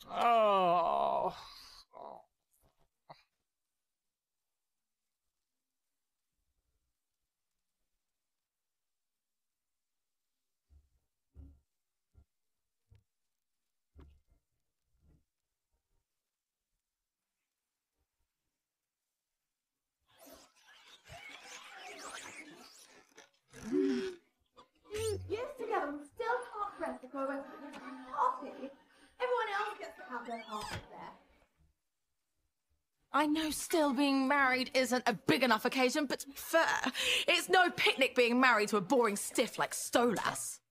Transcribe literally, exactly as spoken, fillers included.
Oh. Years together, we still can't rest before we're party. Everyone else gets to have their party there. I know still being married isn't a big enough occasion, but to be fair, it's no picnic being married to a boring stiff like Stolas.